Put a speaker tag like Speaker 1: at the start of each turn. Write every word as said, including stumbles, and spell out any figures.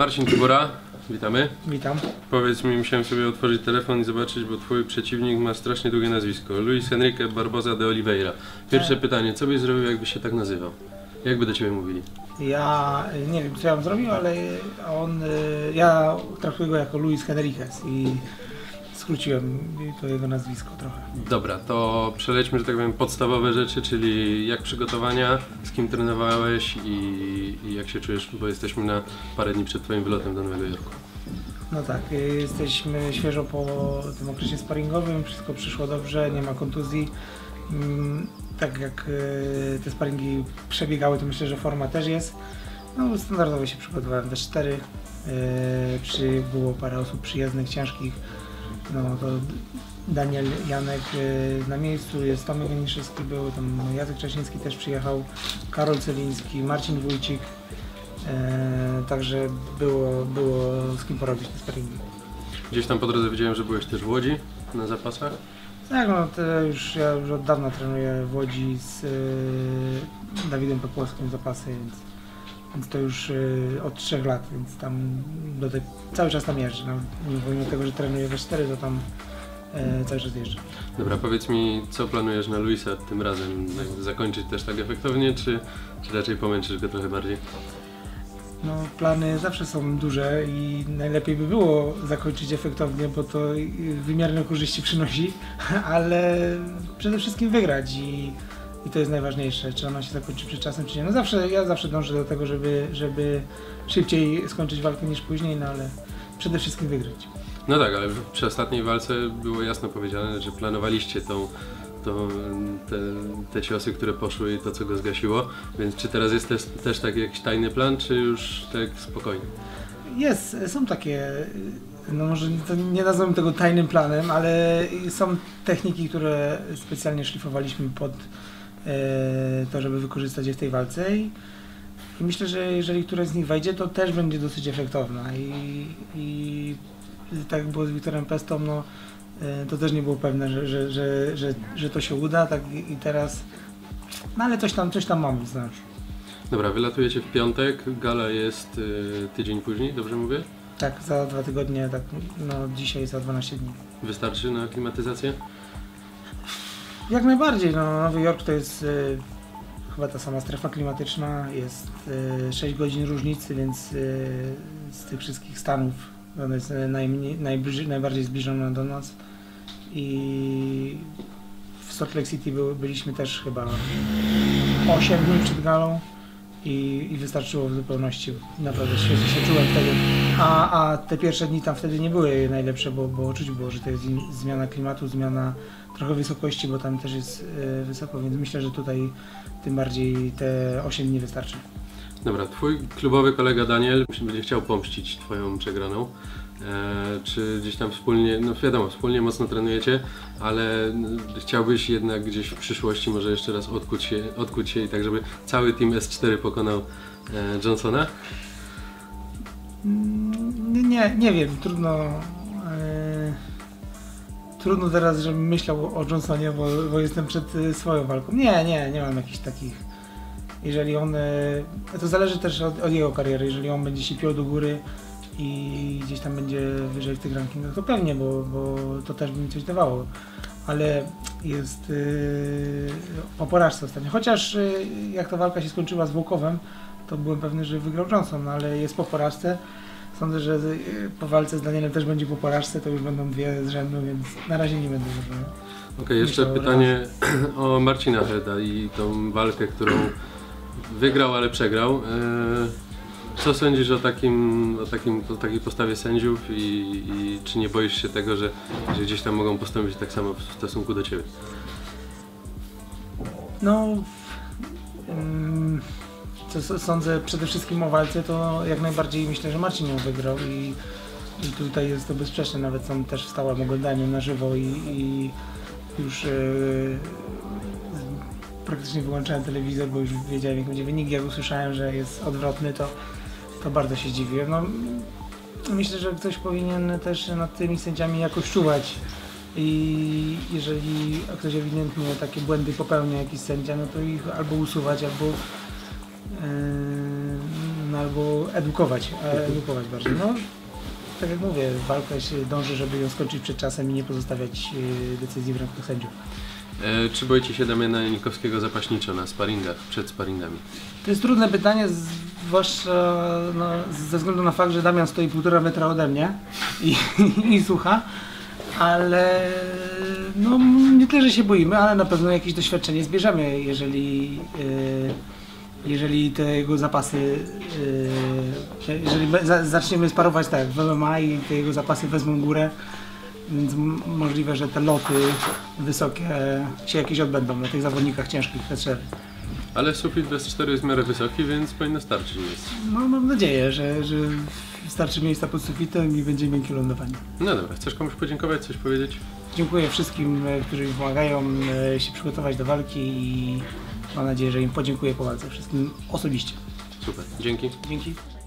Speaker 1: Marcin Kubura, witamy.
Speaker 2: Witam.
Speaker 1: Powiedz mi, musiałem sobie otworzyć telefon i zobaczyć, bo twój przeciwnik ma strasznie długie nazwisko. Luis Henrique Barbosa de Oliveira. Pierwsze pytanie, co byś zrobił, jakby się tak nazywał? Jak by do ciebie mówili?
Speaker 2: Ja nie wiem, co ja bym zrobił, ale on, ja traktuję go jako Luis Henriquez i skróciłem to jego nazwisko trochę.
Speaker 1: Dobra, to przelećmy, że tak powiem, podstawowe rzeczy, czyli jak przygotowania, z kim trenowałeś i, i jak się czujesz, bo jesteśmy na parę dni przed twoim wylotem do Nowego Jorku.
Speaker 2: No tak, jesteśmy świeżo po tym okresie sparingowym, wszystko przyszło dobrze, nie ma kontuzji. Tak jak te sparingi przebiegały, to myślę, że forma też jest. No, standardowo się przygotowałem też cztery. Przy, było parę osób przyjezdnych, ciężkich. No to Daniel Janek na miejscu, jest Tomek Janiszewski był, tam Jacek Czesiński też przyjechał, Karol Celiński, Marcin Wójcik. E, także było, było z kim porobić te sparingi.
Speaker 1: Gdzieś tam po drodze widziałem, że byłeś też w Łodzi na zapasach?
Speaker 2: Tak, no to już, ja już od dawna trenuję w Łodzi z y, Dawidem Pepłowskim zapasy, więc, więc to już y, od trzech lat, więc tam do tej, cały czas tam jeżdżę. No, pomimo tego, że trenuję we cztery, to tam y, cały czas jeżdżę.
Speaker 1: Dobra, powiedz mi, co planujesz na Luisa tym razem? Zakończyć też tak efektownie, czy, czy raczej pomęczysz go trochę bardziej?
Speaker 2: No, plany zawsze są duże i najlepiej by było zakończyć efektownie, bo to wymierne korzyści przynosi, ale przede wszystkim wygrać i, i to jest najważniejsze, czy ona się zakończy przed czasem, czy nie. No zawsze, ja zawsze dążę do tego, żeby, żeby szybciej skończyć walkę niż później, no ale przede wszystkim wygrać.
Speaker 1: No tak, ale przy ostatniej walce było jasno powiedziane, że planowaliście tą To, te, te ciosy, które poszły i to, co go zgasiło, więc czy teraz jest też, też taki jakiś tajny plan, czy już tak spokojnie?
Speaker 2: Jest, są takie, no może to nie nazwę tego tajnym planem, ale są techniki, które specjalnie szlifowaliśmy pod e, to, żeby wykorzystać je w tej walce i, i myślę, że jeżeli któraś z nich wejdzie, to też będzie dosyć efektowna i, i tak jak było z Wiktorem Pestą, no to też nie było pewne, że, że, że, że, że to się uda, tak i teraz, no ale coś tam, coś tam mamy, znasz.
Speaker 1: Dobra, wylatujecie w piątek, gala jest y, tydzień później, dobrze mówię?
Speaker 2: Tak, za dwa tygodnie, tak, no dzisiaj za dwanaście dni.
Speaker 1: Wystarczy na klimatyzację?
Speaker 2: Jak najbardziej, no Nowy Jork to jest y, chyba ta sama strefa klimatyczna, jest y, sześć godzin różnicy, więc y, z tych wszystkich stanów ona jest najmniej, najbliżej, najbardziej zbliżona do nas i w Salt Lake City by, byliśmy też chyba osiem dni przed galą i, i wystarczyło w zupełności, naprawdę świetnie się czułem wtedy, a, a te pierwsze dni tam wtedy nie były najlepsze, bo, bo czuć było, że to jest zmiana klimatu, zmiana trochę wysokości, bo tam też jest y, wysoko, więc myślę, że tutaj tym bardziej te osiem dni wystarczy.
Speaker 1: Dobra, twój klubowy kolega Daniel będzie chciał pomścić twoją przegraną. E, czy gdzieś tam wspólnie, no wiadomo, wspólnie mocno trenujecie, ale chciałbyś jednak gdzieś w przyszłości może jeszcze raz odkuć się, odkuć się i tak, żeby cały team S cztery pokonał e, Johnsona?
Speaker 2: Nie, nie wiem, trudno e, trudno teraz, żebym myślał o Johnsonie, bo, bo jestem przed swoją walką. Nie, nie, nie mam jakichś takich. Jeżeli on, to zależy też od, od jego kariery, jeżeli on będzie się piął do góry i gdzieś tam będzie wyżej w tych rankingach, to pewnie, bo, bo to też by mi coś dawało, ale jest yy, po porażce ostatnio, chociaż yy, jak ta walka się skończyła z Wołkowem, to byłem pewny, że wygrał Johnson, ale jest po porażce. Sądzę, że yy, po walce z Danielem też będzie po porażce, to już będą dwie z rzędu, więc na razie nie będę może.
Speaker 1: Okej, okay, jeszcze pytanie o Marcina Heda i tą walkę, którą wygrał, ale przegrał. Co sądzisz o, takim, o, takim, o takiej postawie sędziów i, i czy nie boisz się tego, że, że gdzieś tam mogą postąpić tak samo w stosunku do ciebie?
Speaker 2: No, co sądzę przede wszystkim o walce, to jak najbardziej myślę, że Marcin ją wygrał i, i tutaj jest to bezsprzeczne, nawet są też w stałym oglądaniu na żywo i, i już yy, praktycznie wyłączałem telewizor, bo już wiedziałem, jak będzie wynik. Jak usłyszałem, że jest odwrotny, to, to bardzo się zdziwiłem. No, myślę, że ktoś powinien też nad tymi sędziami jakoś czuwać i jeżeli ktoś ewidentnie takie błędy popełnia, jakiś sędzia, no to ich albo usuwać, albo yy, no, albo edukować, e, edukować bardziej. No, tak jak mówię, walka się dąży, żeby ją skończyć przed czasem i nie pozostawiać e, decyzji w rękach sędziów.
Speaker 1: E, czy boicie się Damiana Janikowskiego zapaśniczo na sparingach, przed sparingami?
Speaker 2: To jest trudne pytanie, zwłaszcza no, ze względu na fakt, że Damian stoi półtora metra ode mnie i, i słucha, ale no, nie tyle, że się boimy, ale na pewno jakieś doświadczenie zbierzemy, jeżeli, yy, jeżeli te jego zapasy, yy, jeżeli za, zaczniemy sparować tak w M M A i te jego zapasy wezmą górę, więc możliwe, że te loty wysokie się jakieś odbędą na tych zawodnikach ciężkich T cztery.
Speaker 1: Ale sufit bez cztery jest w miarę wysoki, więc powinno starczyć miejsce.
Speaker 2: No mam nadzieję, że, że starczy miejsca pod sufitem i będzie miękkie lądowanie.
Speaker 1: No dobra, chcesz komuś podziękować, coś powiedzieć?
Speaker 2: Dziękuję wszystkim, którzy mi pomagają się przygotować do walki i mam nadzieję, że im podziękuję po walce, wszystkim osobiście.
Speaker 1: Super, dzięki.
Speaker 2: Dzięki.